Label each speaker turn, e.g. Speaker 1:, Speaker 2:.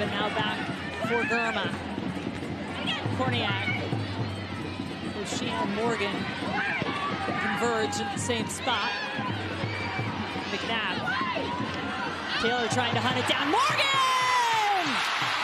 Speaker 1: and now back for Girma. Korniak. O'Shean Morgan converge in the same spot. McNabb. Taylor trying to hunt it down. Morgan!